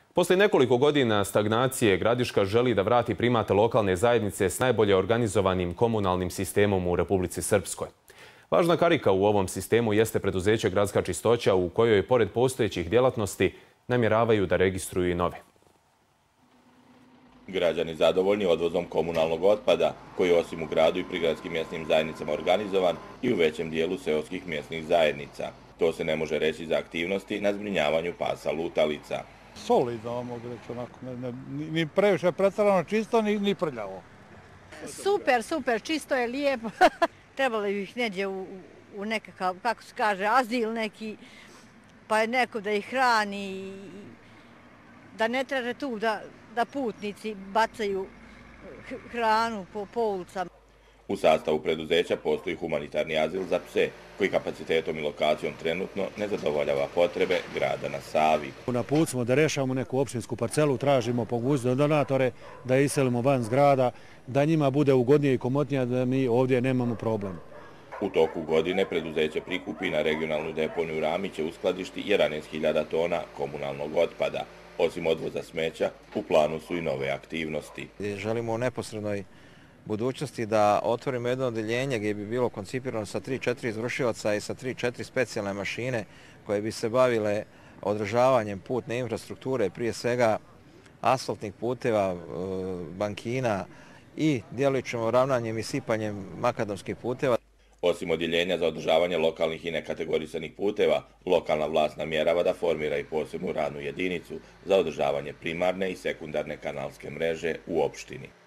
Poslije nekoliko godina stagnacije, Gradiška želi da vrati primate lokalne zajednice s najbolje organizovanim komunalnim sistemom u Republici Srpskoj. Važna karika u ovom sistemu jeste preduzeće Gradska čistoća u kojoj, pored postojećih djelatnosti, namjeravaju da registruju i nove. Građani zadovoljni odvozom komunalnog otpada, koji je osim u gradu i prigradskim mjesnim zajednicama organizovan i u većem dijelu seoskih mjesnih zajednica. To se ne može reći za aktivnosti na zbrinjavanju pasa lutalica. Solidno, mogu reći onako, ni previše pretjerano čisto, ni prljavo. Super, čisto je lijepo. Trebalo bi ih neđe u nekakav, kako se kaže, azil neki, pa je neko da ih hrani, da ne traže tu da putnici bacaju hranu po ulicama. U sastavu preduzeća postoji humanitarni azil za pse, koji kapacitetom i lokacijom trenutno ne zadovoljava potrebe grada na Savi. Na put smo da rješavamo neku opštinsku parcelu, tražimo mogućnost donatore da iselimo van zgrada, da njima bude ugodnije i komotnije, da mi ovdje nemamo problem. U toku godine preduzeće prikupi na regionalnu deponiju u Rami će uskladišti 11.000 tona komunalnog otpada. Osim odvoza smeća, u planu su i nove aktivnosti. Želimo u neposrednoj budućnosti da otvorimo jedno odeljenje gdje bi bilo koncipirano sa 3-4 izvršioca i sa 3-4 specijalne mašine koje bi se bavile održavanjem putne infrastrukture, prije svega asfaltnih puteva, bankina i djelomičnim ravnanjem i sipanjem makadamskih puteva. Osim odjeljenja za održavanje lokalnih i nekategorisanih puteva, lokalna vlast namjerava da formira i posebnu radnu jedinicu za održavanje primarne i sekundarne kanalske mreže u opštini.